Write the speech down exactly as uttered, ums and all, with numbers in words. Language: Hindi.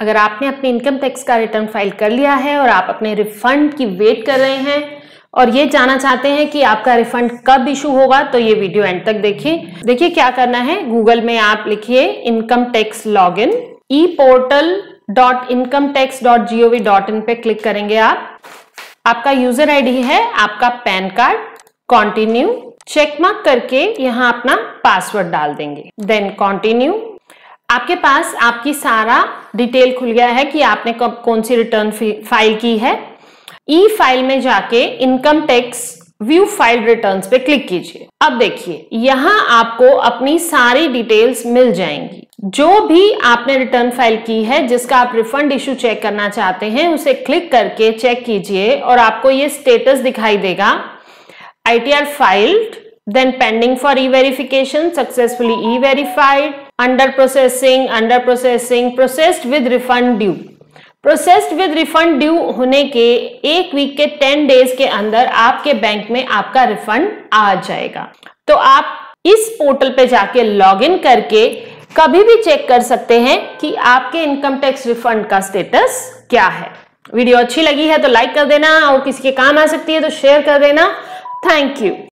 अगर आपने अपने इनकम टैक्स का रिटर्न फाइल कर लिया है और आप अपने रिफंड की वेट कर रहे हैं और ये जानना चाहते हैं कि आपका रिफंड कब इशू होगा, तो ये वीडियो एंड तक देखिए। देखिए क्या करना है, गूगल में आप लिखिए income tax login, e portal dot income tax dot G O V dot in पे क्लिक करेंगे आप। आपका यूजर आईडी है आपका PAN card, continue, check mark करके यहाँ अपना पासवर्ड डाल देंगे, देन कंटिन्यू। आपके पास आपकी सारा डिटेल खुल गया है कि आपने कब कौन सी रिटर्न फाइल की है। ई फाइल में जाके income tax view file returns पे क्लिक कीजिए। अब देखिए यहाँ आपको अपनी सारी डिटेल्स मिल जाएंगी। जो भी आपने रिटर्न फाइल की है जिसका आप रिफंड इशू चेक करना चाहते हैं उसे क्लिक करके चेक कीजिए और आपको ये स्टेटस दिखाई देगा, I T R filed, then pending for e-verification, successfully e-verified, under processing, under processing, processed with refund due। Processed with refund due होने के एक वीक के टेन डेज के अंदर आपके बैंक में आपका रिफंड आ जाएगा। तो आप इस पोर्टल पे जाके लॉगिन करके कभी भी चेक कर सकते हैं कि आपके इनकम टैक्स रिफंड का स्टेटस क्या है। वीडियो अच्छी लगी है तो लाइक कर देना और किसी के काम आ सकती है तो शेयर कर देना। Thank you.